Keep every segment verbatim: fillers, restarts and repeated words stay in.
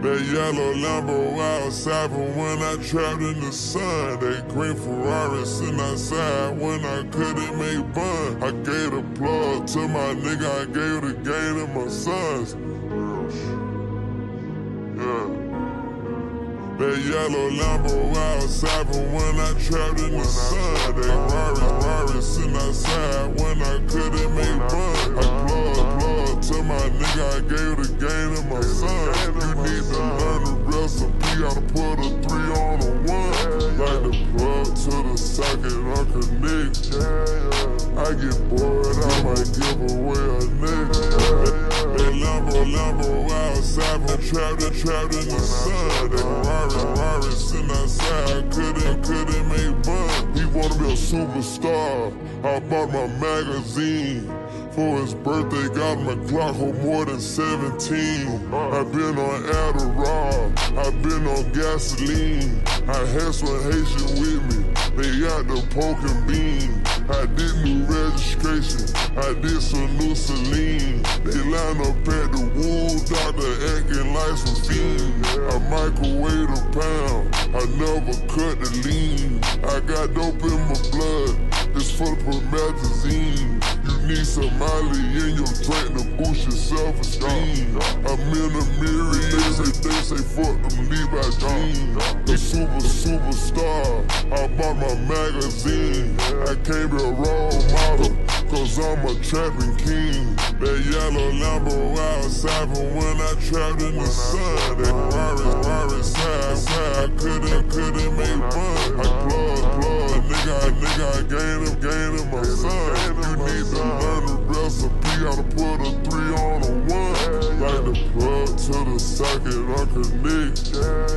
That yellow Lambo outside from when I trapped in the sun. That green Ferrari sitting outside when I couldn't make bun. I gave the plug to my nigga, I gave the game to my sons. Yeah. That yellow Lambo outside from when I trapped in the sun. That Ferrari, Ferrari sitting outside when I couldn't make bun. I plug, plug to my nigga, I gave the game to my sons. You need to learn the recipe, gotta put a three on a one. Like the plug to the socket, I connect. I get bored, I might give away a nigga. That Lambo, Lambo outside from trapped and trapped in the sun. That Ferrari, Ferrari sitting outside, couldn't, couldn't make bun. He wanna be a superstar, I bought my magazine. For his birthday, got him a Glock for more than seventeen. I been on Adderall, I been on gasoline. I had some Haitian with me, they got the poke and bean. I did new registration, I did some new Celine. They line up at the wool doctor acting like some fiend. I microwave a pound, I never cut the lean. I got dope in my blood, it's for the promethazine. You need some Molly in your drink to boost your self-esteem. I'm in a mirror, they say, they say fuck them Levi jeans. The super, superstar, I bought my magazine. I can't be a role model, cause I'm a trapping king. That yellow Lambo outside from when I trapped in the sun. That Ferrari, Ferrari side, side, couldn't, couldn't make fun. I plug, plug, nigga, nigga, I gained him, gained him my son. You need to learn the recipe, gotta put a three on a one. Like the plug to the socket, I connect.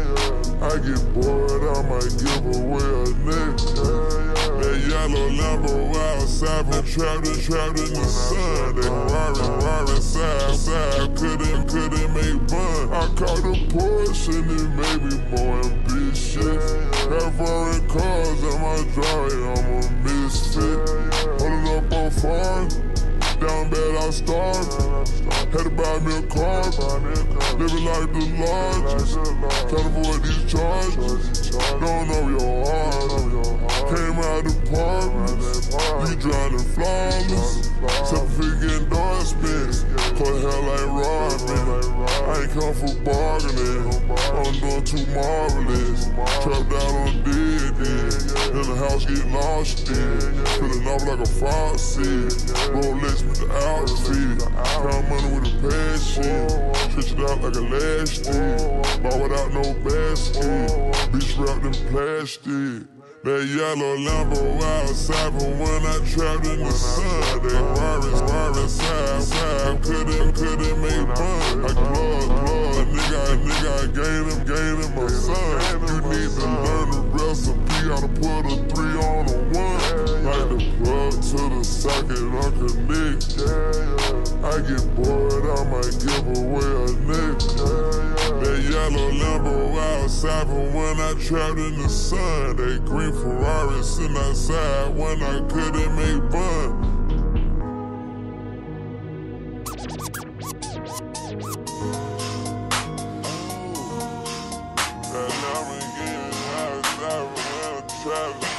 I get bored, I might give away a neck. That yellow Lambo outside from trapped and trapped in the sun. That Ferrari, Ferrari side, side, couldn't, couldn't make fun. I caught a Porsche and it made me more ambitious. Got foreign cars in my driveway, I'm a misfit. Holding up on farm, down bad I starved. Had to buy me a car, living like the largest. Trying to avoid these charges, don't know your heart. Came out the apartments, you drowning flawless. Seven-figure endorsements, cut hair like Rodman. I ain't come for bargaining, I'm doing too marvelous. Trapped out on dead end, in the house get lost in. Filling up like a faucet, Rolex with the outfit. Count money with a passion, stretch it out like a elastic. Ball without no basket, bitch wrapped in plastic. That yellow Lambo outside from when I trapped in the sun. That Ferrari, Ferrari side, side, couldn't, couldn't make fun. I plug, plug, nigga, nigga, I gained him, gained him my son. You need to learn the recipe, gotta put a three on a one. Like the plug to the socket, I connect. I get bored, I might give away a neck. That yellow Lambo outside from when I trapped in the sun. That green Ferrari sitting outside when I couldn't make fun. That Lamborghini outside from when I trapped.